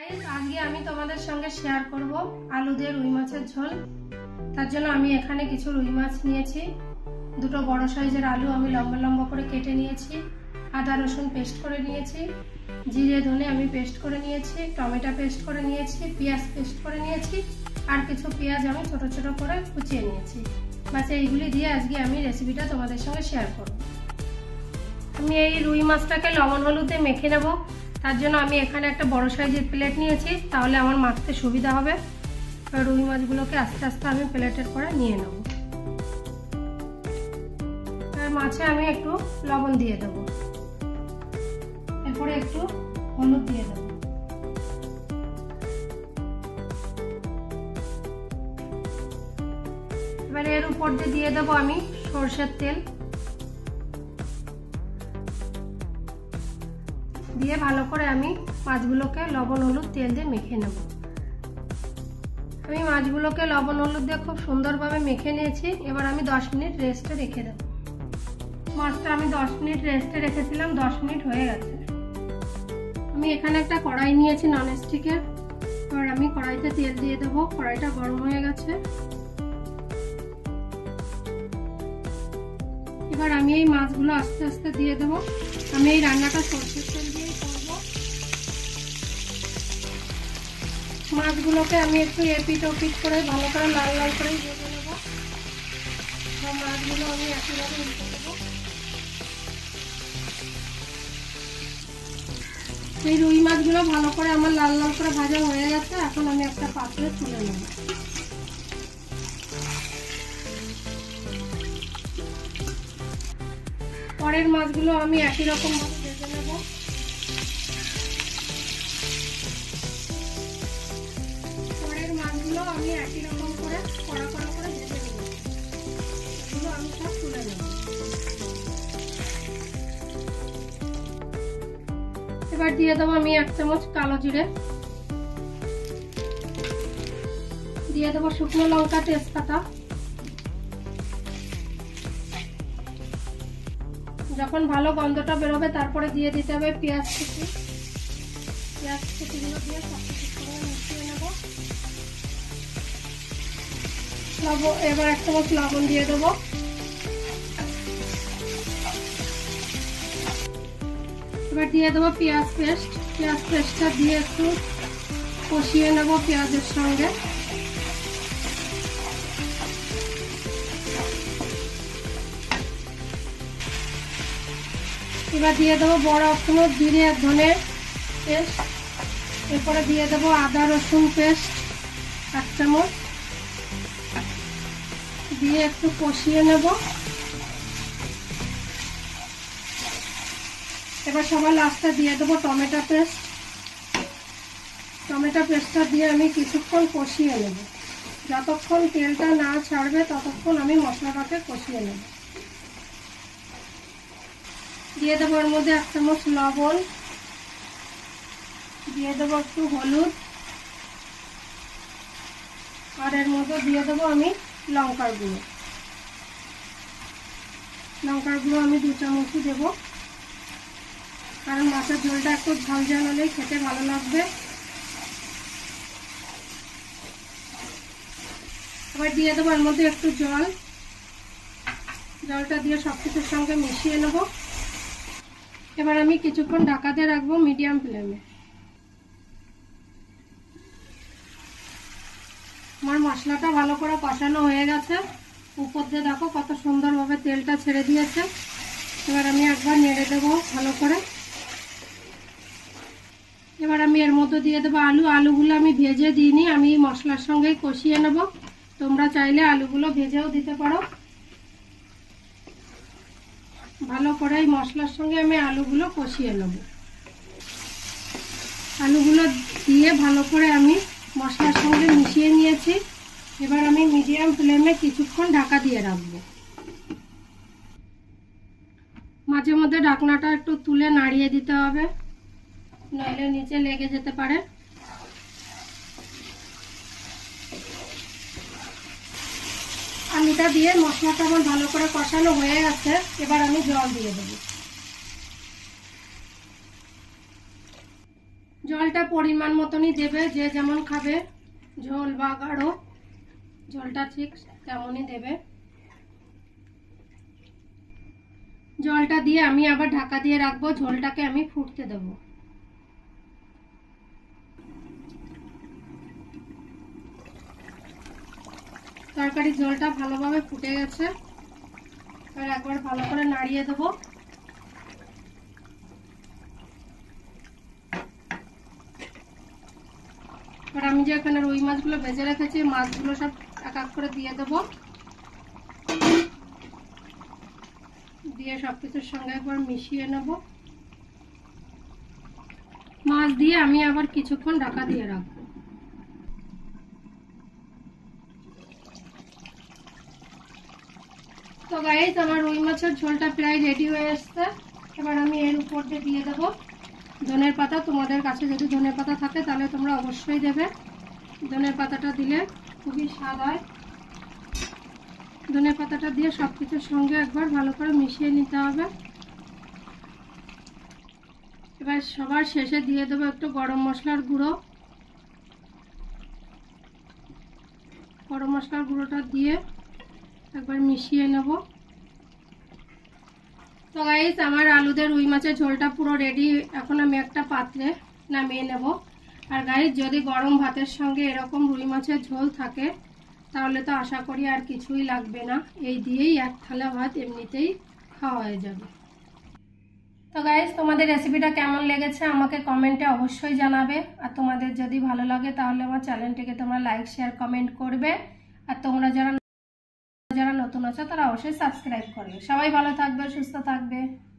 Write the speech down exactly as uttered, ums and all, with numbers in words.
আজকে আমি তোমাদের সঙ্গে শেয়ার করব আলু দিয়ে রুই মাছের ঝোল। তার জন্য আমি এখানে কিছু রুই মাছ নিয়েছি, দুটো বড় সাইজের আলু আমি লম্বা লম্বা করে কেটে নিয়েছি, আদা রসুন পেস্ট করে নিয়েছি, জিরে ধনে আমি পেস্ট করে নিয়েছি, টমেটো পেস্ট করে নিয়েছি, পেঁয়াজ পেস্ট করে নিয়েছি, আর কিছু পেঁয়াজ আমি ছোট ছোট করে কুচিয়ে নিয়েছি। বাস এইগুলি দিয়ে আজকে আমি রেসিপিটা তোমাদের সঙ্গে শেয়ার করব। আমি এই রুই মাছটাকে লবণ হলুদে মেখে নেব। তার জন্য আমি এখানে একটা বড় সাইজের প্লেট নিয়েছি, তাহলে আমার মাখতে সুবিধা হবে। রুই মাছগুলোকে আস্তে আস্তে আমি প্লেটের করে নিয়ে নেব। আর মাছে আমি একটু লবণ দিয়ে দেব, এরপরে একটু হলুদ দিয়ে দেব। এবারে এর উপর দিয়ে দিয়ে দেবো আমি সরষের তেল, দিয়ে ভালো করে আমি মাছগুলোকে লবণ হলুদ তেল দিয়ে মেখে নেব। আমি মাছগুলোকে লবণ হলুদ দিয়ে খুব সুন্দরভাবে মেখে নিয়েছি। এবার আমি দশ মিনিট রেস্টে রেখে দেব। মাছটা আমি দশ মিনিট রেস্টে রেখেছিলাম, দশ মিনিট হয়ে গেছে। আমি এখানে একটা কড়াই নিয়েছি ননস্টিকের। এবার আমি কড়াইতে তেল দিয়ে দেবো। কড়াইটা গরম হয়ে গেছে। এবার আমি এই মাছগুলো আস্তে আস্তে দিয়ে দেবো। আমি এই রান্নাটা সরষের তেল দিয়েই করবো। মাছগুলোকে আমি একটু এপিট ওপিট করে ভালো করে লাল লাল করে ভেজে নেবো। সব মাছগুলো আমি একইভাবে উল্টে দেবো। এই রুই মাছগুলো ভালো করে আমার লাল লাল করে ভাজা হয়ে গেছে। এখন আমি একটা পাত্রে তুলে নেব। পরের মাছগুলো আমি একই রকম ভাবে ভেজে নেব। পরের মাছগুলো আমি একই রকম করে কড়া কড়া করে ভেজে নেব। এগুলো আমি সব তুলে নেব। এবার দিয়ে দেবো আমি এক চামচ কালো জিরে, দিয়ে দেবো শুকনো লঙ্কা তেজপাতা। যখন ভালো গন্ধটা বেরোবে তারপরে দিয়ে দিতে হবে পেঁয়াজ কুচি। পেঁয়াজ কুচিগুলো দিয়ে সব কিছু করে মিশিয়ে নেব। লবণ, এবার এক চামচ লবণ দিয়ে দেবো। এবার দিয়ে দেবো পেঁয়াজ পেস্ট। পেঁয়াজ পেস্টটা দিয়ে একটু কষিয়ে নেব পেঁয়াজের সঙ্গে। এবার দিয়ে দেবো বড় চামচ জিরে ধনে পেস্ট। এরপরে দিয়ে দেবো আদা রসুন পেস্ট এক চামচ, দিয়ে একটু কষিয়ে নেব। এবার সবার লাস্টে দিয়ে দেবো টমেটো পেস্ট। টমেটো পেস্টটা দিয়ে আমি কিছুক্ষণ কষিয়ে নেব। যতক্ষণ তেলটা না ছাড়বে ততক্ষণ আমি মশলাটাকে কষিয়ে নেব। দিয়ে দেবো এর মধ্যে এক চামচ লবণ, দিয়ে দেবো একটু হলুদ, আর এর মধ্যে দিয়ে দেবো আমি লঙ্কার গুঁড়ো। লঙ্কার গুঁড়ো আমি দু চামচই দেবো, কারণ মাছের ঝোলটা একটু ঝাল ঝাল হলেই খেতে ভালো লাগবে। এবার দিয়ে দেবো এর মধ্যে একটু জল। জলটা দিয়ে সব কিছুর সঙ্গে মিশিয়ে নেব। এবার আমি কিছুক্ষণ ঢাকা দিয়ে রাখবো মিডিয়াম ফ্লেমে। আমার মশলাটা ভালো করে কষানো হয়ে গেছে। উপর দিয়ে দেখো কত সুন্দরভাবে তেলটা ছেড়ে দিয়েছে। এবার আমি একবার নেড়ে দেবো ভালো করে। এবার আমি এর মধ্যে দিয়ে দেবো আলু। আলুগুলো আমি ভেজে দিইনি, আমি মশলার সঙ্গেই কষিয়ে নেব। তোমরা চাইলে আলুগুলো ভেজেও দিতে পারো। ভালো করে এই মশলার সঙ্গে আমি আলুগুলো কষিয়ে নেব। আলুগুলো দিয়ে ভালো করে আমি মশলার সঙ্গে মিশিয়ে নিয়েছি। এবার আমি মিডিয়াম ফ্লেমে কিছুক্ষণ ঢাকা দিয়ে রাখবো। মাঝে মধ্যে ঢাকনাটা একটু তুলে নাড়িয়ে দিতে হবে, নইলে নিচে লেগে যেতে পারে। আলুটা দিয়ে মশলাটা আমার ভালো করে কষানো হয়ে গেছে। এবার আমি জল দিয়ে দেবো। জলটা ঝোলটা পরিমাণ মতনই দেবে, যে যেমন খাবে ঝোল বা গাঢ়, ঝোলটা ঠিক তেমনই দেবে। জলটা দিয়ে আমি আবার ঢাকা দিয়ে রাখবো, ঝোলটাকে আমি ফুটতে দেব। তরকারির ঝোলটা ভালোভাবে ফুটে গেছে, এবার একবার ভালো করে নাড়িয়ে দেবো। এবার আমি যে এখানে রুই মাছগুলো ভেজে রেখেছি, মাছগুলো সব এক এক করে দিয়ে দেবো, দিয়ে সবকিছুর সঙ্গে একবার মিশিয়ে নেব। মাছ দিয়ে আমি আবার কিছুক্ষণ ঢাকা দিয়ে রাখবো। তো গাইস, আমার রুই মাছের ঝোলটা প্রায় রেডি হয়ে আসছে। এবার আমি এর উপর দিয়ে দিয়ে দেবো ধনের পাতা। তোমাদের কাছে যদি ধনের পাতা থাকে তাহলে তোমরা অবশ্যই দেবে, ধনের পাতাটা দিলে খুবই স্বাদ হয়। ধনের পাতাটা দিয়ে সবকিছুর সঙ্গে একবার ভালো করে মিশিয়ে নিতে হবে। এবার সবার শেষে দিয়ে দেবো একটু গরম মশলার গুঁড়ো। গরম মশলার গুঁড়োটা দিয়ে একবার মিশিয়ে নেব। তো গাইস, আমার আলুদের রুই মাছের ঝোলটা পুরো রেডি। এখন আমি একটা পাত্রে নামিয়ে নেব। আর গাইস, যদি গরম ভাতের সঙ্গে এরকম রুই মাছের ঝোল থাকে তাহলে তো আশা করি আর কিছুই লাগবে না, এই দিয়েই এক থালা ভাত এমনিতেই খাওয়া হয়ে যাবে। তো গাইস, তোমাদের রেসিপিটা কেমন লেগেছে আমাকে কমেন্টে অবশ্যই জানাবে। আর তোমাদের যদি ভালো লাগে তাহলে আমার চ্যানেলটিকে তোমরা লাইক শেয়ার কমেন্ট করবে। আর তোমরা যারা যারা নতুন আছো তারা অবশ্যই সাবস্ক্রাইব করবে। সবাই ভালো থাকবে, সুস্থ থাকবে।